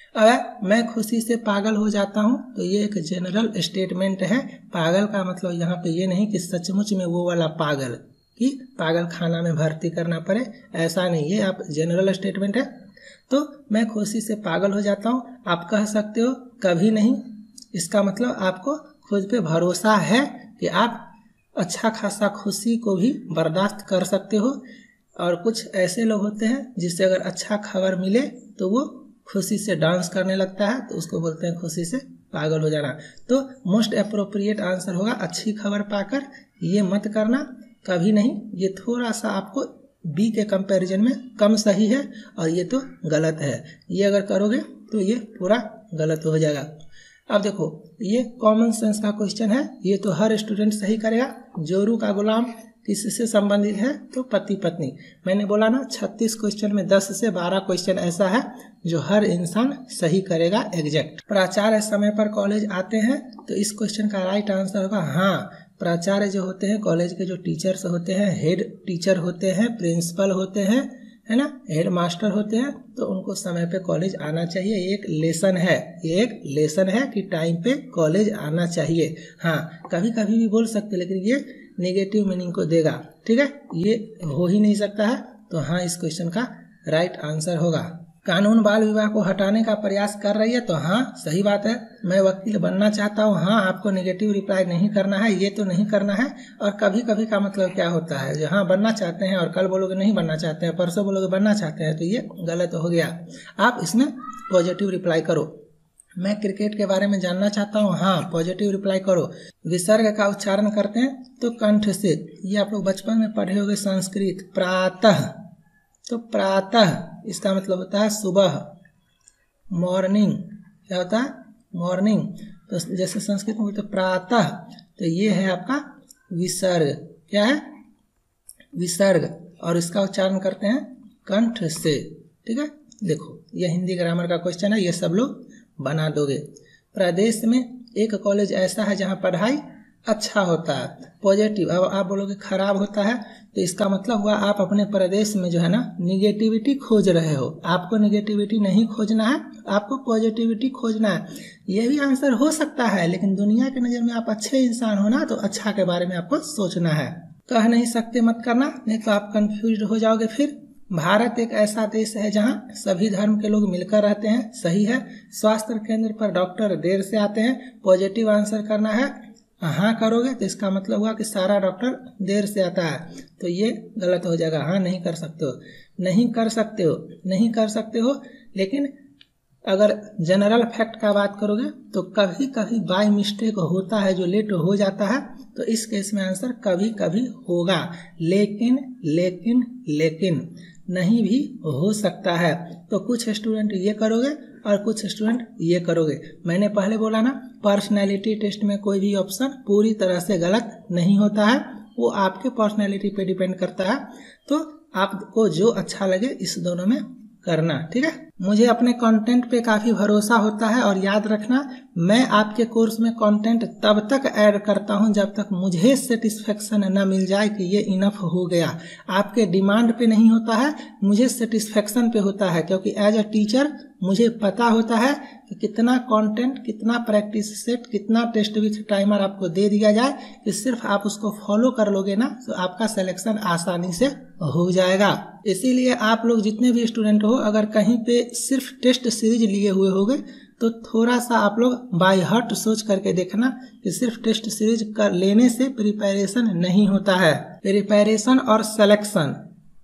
अगर मैं खुशी से पागल हो जाता हूँ तो ये एक जनरल स्टेटमेंट है। पागल का मतलब यहाँ पे ये नहीं कि सचमुच में वो वाला पागल कि पागल खाना में भर्ती करना पड़े, ऐसा नहीं, ये आप जनरल स्टेटमेंट है। तो मैं खुशी से पागल हो जाता हूँ, आप कह सकते हो कभी नहीं, इसका मतलब आपको खुद पे भरोसा है कि आप अच्छा खासा खुशी को भी बर्दाश्त कर सकते हो। और कुछ ऐसे लोग होते हैं जिससे अगर अच्छा खबर मिले तो वो खुशी से डांस करने लगता है, तो उसको बोलते हैं खुशी से पागल हो जाना। तो मोस्ट अप्रोप्रिएट आंसर होगा अच्छी खबर पाकर ये मत करना, कभी नहीं। ये थोड़ा सा आपको बी के कंपैरिजन में कम सही है और ये तो गलत है। ये अगर करोगे तो ये पूरा गलत हो जाएगा। अब देखो ये कॉमन सेंस का क्वेश्चन है, ये तो हर स्टूडेंट सही करेगा। जोरू का गुलाम किससे संबंधित है, तो पति पत्नी। मैंने बोला ना 36 क्वेश्चन में 10 से 12 क्वेश्चन ऐसा है जो हर इंसान सही करेगा एग्जैक्ट। प्राचार्य समय पर कॉलेज आते हैं, तो इस क्वेश्चन का राइट आंसर होगा हाँ। प्राचार्य जो होते हैं कॉलेज के जो टीचर्स होते हैं, हेड टीचर होते हैं, प्रिंसिपल होते हैं, है ना, हेड मास्टर होते हैं, तो उनको समय पे कॉलेज आना चाहिए। ये एक लेसन है, ये एक लेसन है कि टाइम पे कॉलेज आना चाहिए। हाँ कभी कभी भी बोल सकते, लेकिन ये नेगेटिव मीनिंग को देगा, ठीक है, ये हो ही नहीं सकता है। तो हाँ इस क्वेश्चन का राइट आंसर होगा। कानून बाल विवाह को हटाने का प्रयास कर रही है, तो हाँ सही बात है। मैं वकील बनना चाहता हूँ, हाँ आपको नेगेटिव रिप्लाई नहीं करना है, ये तो नहीं करना है। और कभी कभी का मतलब क्या होता है, जो हाँ बनना चाहते हैं और कल बोलोगे नहीं बनना चाहते हैं, परसों बोलोगे बनना चाहते हैं, तो ये गलत हो गया। आप इसमें पॉजिटिव रिप्लाई करो। मैं क्रिकेट के बारे में जानना चाहता हूँ, हाँ पॉजिटिव रिप्लाई करो। विसर्ग का उच्चारण करते हैं तो कंठ से, ये आप लोग बचपन में पढ़े होंगे संस्कृत, प्रातः, तो प्रातः इसका मतलब होता है सुबह, मॉर्निंग, क्या होता है मॉर्निंग। तो जैसे संस्कृत में बोलते प्रातः, तो ये है आपका विसर्ग, क्या है विसर्ग, और इसका उच्चारण करते हैं कंठ से, ठीक है। देखो ये हिंदी ग्रामर का क्वेश्चन है, ये सब लोग बना दोगे। प्रदेश में एक कॉलेज ऐसा है जहाँ पढ़ाई अच्छा होता है, पॉजिटिव। अब आप बोलोगे खराब होता है, तो इसका मतलब हुआ आप अपने प्रदेश में जो है ना निगेटिविटी खोज रहे हो। आपको निगेटिविटी नहीं खोजना है, आपको पॉजिटिविटी खोजना है। ये भी आंसर हो सकता है, लेकिन दुनिया की नज़र में आप अच्छे इंसान हो ना, तो अच्छा के बारे में आपको सोचना है। कह नहीं सकते मत करना, नहीं तो आप कंफ्यूज हो जाओगे फिर। भारत एक ऐसा देश है जहाँ सभी धर्म के लोग मिलकर रहते हैं, सही है। स्वास्थ्य केंद्र पर डॉक्टर देर से आते हैं, पॉजिटिव आंसर करना है। हाँ करोगे तो इसका मतलब हुआ कि सारा डॉक्टर देर से आता है, तो ये गलत हो जाएगा। हाँ नहीं कर सकते हो, नहीं कर सकते हो, नहीं कर सकते हो। लेकिन अगर जनरल फैक्ट का बात करोगे तो कभी कभी बाय मिस्टेक होता है, जो लेट हो जाता है, तो इस केस में आंसर कभी कभी होगा। लेकिन लेकिन लेकिन नहीं भी हो सकता है। तो कुछ स्टूडेंट ये करोगे और कुछ स्टूडेंट ये करोगे। मैंने पहले बोला ना पर्सनैलिटी टेस्ट में कोई भी ऑप्शन पूरी तरह से गलत नहीं होता है, वो आपके पर्सनैलिटी पे डिपेंड करता है। तो आपको जो अच्छा लगे इस दोनों में करना, ठीक है। मुझे अपने कंटेंट पे काफ़ी भरोसा होता है और याद रखना, मैं आपके कोर्स में कंटेंट तब तक ऐड करता हूं जब तक मुझे सेटिस्फेक्शन न मिल जाए कि ये इनफ हो गया। आपके डिमांड पे नहीं होता है, मुझे सेटिस्फेक्शन पे होता है, क्योंकि एज अ टीचर मुझे पता होता है कि कितना कंटेंट, कितना प्रैक्टिस सेट, कितना टेस्ट विथ टाइमर आपको दे दिया जाए कि सिर्फ आप उसको फॉलो कर लोगे ना तो आपका सिलेक्शन आसानी से हो जाएगा। इसीलिए आप लोग जितने भी स्टूडेंट हो, अगर कहीं पे सिर्फ टेस्ट सीरीज लिए हुए होगे तो थोड़ा सा आप लोग बाय हार्ट सोच करके देखना कि सिर्फ टेस्ट सीरीज कर लेने से प्रिपरेशन नहीं होता है। प्रिपरेशन और सिलेक्शन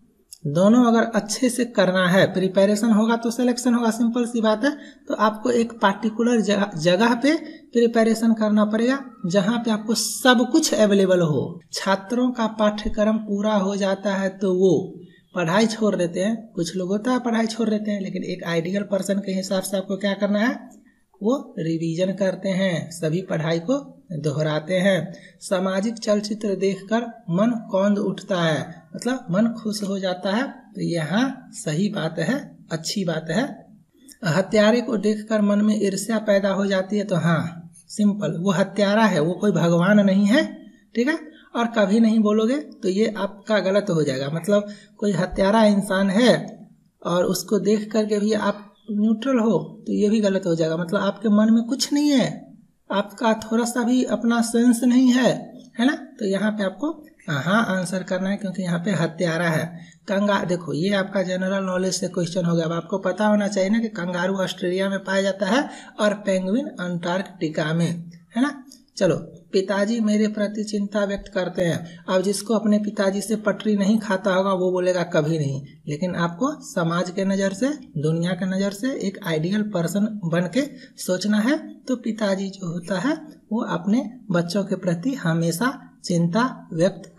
दोनों अगर अच्छे से करना है, प्रिपरेशन होगा तो सिलेक्शन होगा, सिंपल सी बात है। तो आपको एक पार्टिकुलर जगह पे प्रिपरेशन करना पड़ेगा जहां पे आपको सब कुछ अवेलेबल हो। छात्रों का पाठ्यक्रम पूरा हो जाता है तो वो पढ़ाई छोड़ देते हैं, कुछ लोग होता है पढ़ाई छोड़ देते हैं, लेकिन एक आइडियल पर्सन के हिसाब से आपको क्या करना है, वो रिवीजन करते हैं, सभी पढ़ाई को दोहराते हैं। सामाजिक चलचित्र देखकर मन कौंध उठता है, मतलब मन खुश हो जाता है, तो यहाँ सही बात है, अच्छी बात है। हत्यारे को देखकर मन में ईर्ष्या पैदा हो जाती है, तो हाँ सिंपल, वो हत्यारा है, वो कोई भगवान नहीं है, ठीक है। और कभी नहीं बोलोगे तो ये आपका गलत हो जाएगा, मतलब कोई हत्यारा इंसान है और उसको देख करके भी आप न्यूट्रल हो तो ये भी गलत हो जाएगा, मतलब आपके मन में कुछ नहीं है, आपका थोड़ा सा भी अपना सेंस नहीं है ना। तो यहाँ पे आपको हाँ आंसर करना है, क्योंकि यहाँ पे हत्यारा है। देखो ये आपका जनरल नॉलेज से क्वेश्चन हो गया। अब आपको पता होना चाहिए ना कि कंगारू ऑस्ट्रेलिया में पाया जाता है और पेंगुइन अंटार्कटिका में, है ना। चलो, पिताजी मेरे प्रति चिंता व्यक्त करते हैं। अब जिसको अपने पिताजी से पटरी नहीं खाता होगा वो बोलेगा कभी नहीं, लेकिन आपको समाज के नज़र से, दुनिया के नज़र से एक आइडियल पर्सन बन के सोचना है। तो पिताजी जो होता है वो अपने बच्चों के प्रति हमेशा चिंता व्यक्त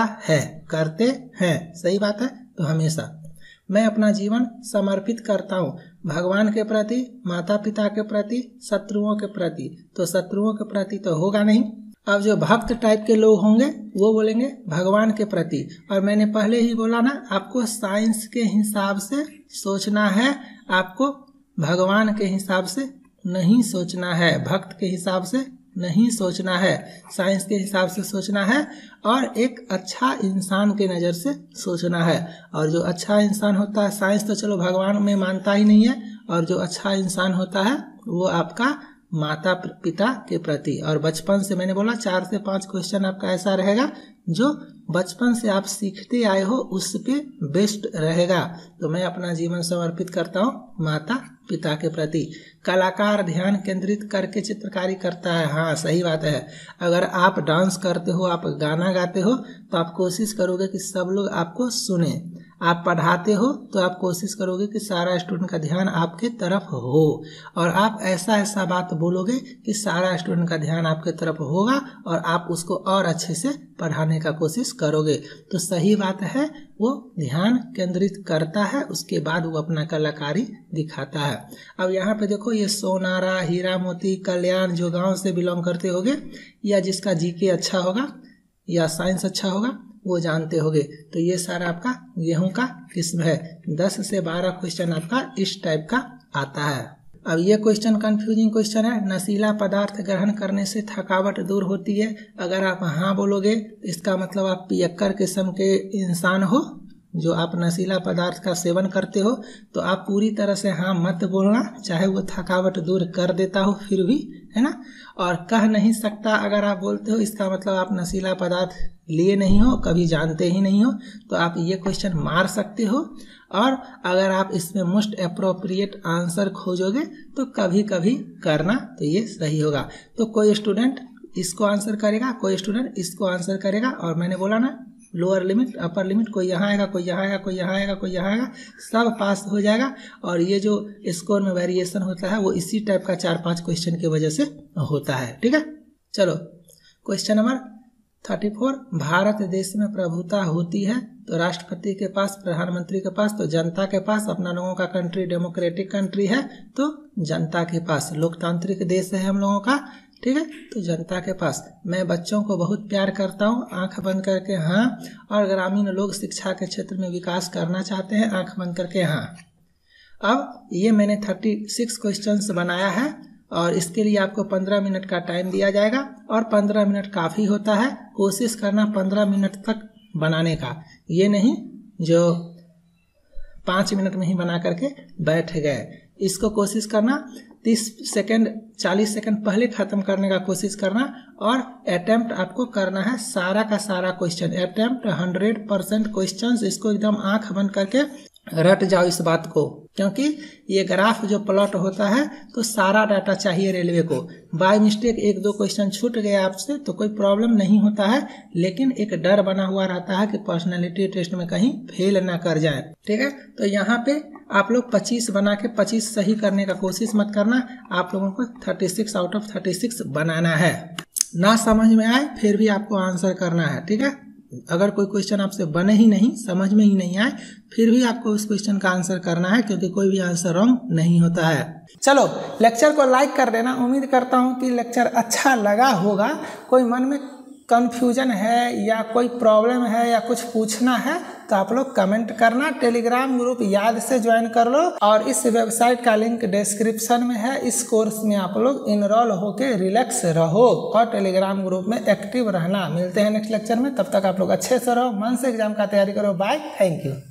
करते हैं, सही बात है। तो हमेशा मैं अपना जीवन समर्पित करता हूँ भगवान के प्रति, माता पिता के प्रति, शत्रुओं के प्रति। तो शत्रुओं के प्रति तो होगा नहीं। अब जो भक्त टाइप के लोग होंगे वो बोलेंगे भगवान के प्रति। और मैंने पहले ही बोला ना, आपको साइंस के हिसाब से सोचना है, आपको भगवान के हिसाब से नहीं सोचना है, भक्त के हिसाब से नहीं सोचना है, साइंस के हिसाब से सोचना है और एक अच्छा इंसान के नज़र से सोचना है। और जो अच्छा इंसान होता है, साइंस तो चलो भगवान में मानता ही नहीं है, और जो अच्छा इंसान होता है वो आपका माता पिता के प्रति। और बचपन से मैंने बोला 4 से 5 क्वेश्चन आपका ऐसा रहेगा जो बचपन से आप सीखते आए हो उस पे बेस्ड रहेगा। तो मैं अपना जीवन समर्पित करता हूँ माता पिता के प्रति। कलाकार ध्यान केंद्रित करके चित्रकारी करता है, हाँ सही बात है। अगर आप डांस करते हो, आप गाना गाते हो, तो आप कोशिश करोगे कि सब लोग आपको सुने। आप पढ़ाते हो तो आप कोशिश करोगे कि सारा स्टूडेंट का ध्यान आपके तरफ हो, और आप ऐसा बात बोलोगे कि सारा स्टूडेंट का ध्यान आपके तरफ होगा और आप उसको और अच्छे से पढ़ाने का कोशिश करोगे। तो सही बात है, वो ध्यान केंद्रित करता है, उसके बाद वो अपना कलाकारी दिखाता है। अब यहाँ पे देखो, ये सोनारा, हीरा मोती, कल्याण जो गांव से बिलोंग करते होगे, या जिसका जीके अच्छा होगा या साइंस अच्छा होगा वो जानते होगे। तो ये सारा आपका गेहूं का किस्म है। 10 से 12 क्वेश्चन आपका इस टाइप का आता है। अब ये क्वेश्चन कंफ्यूजिंग क्वेश्चन है। नशीला पदार्थ ग्रहण करने से थकावट दूर होती है। अगर आप हाँ बोलोगे तो इसका मतलब आप पियक्कर किस्म के इंसान हो, जो आप नशीला पदार्थ का सेवन करते हो। तो आप पूरी तरह से हाँ मत बोलना, चाहे वो थकावट दूर कर देता हो फिर भी, है ना। और कह नहीं सकता अगर आप बोलते हो, इसका मतलब आप नशीला पदार्थ लिए नहीं हो, कभी जानते ही नहीं हो। तो आप ये क्वेश्चन मार सकते हो। और अगर आप इसमें मोस्ट अप्रोप्रिएट आंसर खोजोगे तो कभी कभी करना, तो ये सही होगा। तो कोई स्टूडेंट इसको आंसर करेगा, कोई स्टूडेंट इसको आंसर करेगा। और मैंने बोला ना, लोअर लिमिट अपर लिमिट, कोई यहाँ आएगा, कोई यहाँ आएगा, कोई यहाँ आएगा, कोई यहाँ आएगा, सब पास हो जाएगा। और ये जो स्कोर में वेरिएशन होता है वो इसी टाइप का 4-5 क्वेश्चन की वजह से होता है, ठीक है। चलो क्वेश्चन नंबर 34। भारत देश में प्रभुता होती है तो राष्ट्रपति के पास, प्रधानमंत्री के पास, तो जनता के पास। अपना लोगों का कंट्री डेमोक्रेटिक कंट्री है तो जनता के पास। लोकतांत्रिक देश है हम लोगों का, ठीक है, तो जनता के पास। मैं बच्चों को बहुत प्यार करता हूँ, आंख बंद करके हाँ। और ग्रामीण लोग शिक्षा के क्षेत्र में विकास करना चाहते हैं, आंख बंद करके हाँ। अब ये मैंने 36 क्वेश्चंस बनाया है और इसके लिए आपको 15 मिनट का टाइम दिया जाएगा और 15 मिनट काफ़ी होता है। कोशिश करना 15 मिनट तक बनाने का, ये नहीं जो 5 मिनट में ही बना करके बैठ गए। इसको कोशिश करना 30 सेकंड 40 सेकंड पहले ख़त्म करने का कोशिश करना और अटेम्प्ट आपको करना है सारा का सारा क्वेश्चन, अटेम्प्ट 100% क्वेश्चंस। इसको एकदम आंख बंद करके रट जाओ इस बात को, क्योंकि ये ग्राफ जो प्लॉट होता है तो सारा डाटा चाहिए रेलवे को। बाय मिस्टेक 1-2 क्वेश्चन छूट गया आपसे तो कोई प्रॉब्लम नहीं होता है, लेकिन एक डर बना हुआ रहता है कि पर्सनालिटी टेस्ट में कहीं फेल ना कर जाए। ठीक है, तो यहाँ पे आप लोग 25 बना के 25 सही करने का कोशिश मत करना। आप लोगों को 36 आउट ऑफ 36 बनाना है। ना समझ में आए फिर भी आपको आंसर करना है। ठीक है, अगर कोई क्वेश्चन आपसे बने ही नहीं, समझ में ही नहीं आए, फिर भी आपको उस क्वेश्चन का आंसर करना है, क्योंकि कोई भी आंसर रॉन्ग नहीं होता है। चलो, लेक्चर को लाइक कर देना। उम्मीद करता हूँ कि लेक्चर अच्छा लगा होगा। कोई मन में कन्फ्यूजन है या कोई प्रॉब्लम है या कुछ पूछना है तो आप लोग कमेंट करना। टेलीग्राम ग्रुप याद से ज्वाइन कर लो और इस वेबसाइट का लिंक डिस्क्रिप्शन में है। इस कोर्स में आप लोग इनरोल होके रिलैक्स रहो और टेलीग्राम ग्रुप में एक्टिव रहना। मिलते हैं नेक्स्ट लेक्चर में, तब तक आप लोग अच्छे से रहो, मन से एग्जाम का तैयारी करो। Bye, thank you.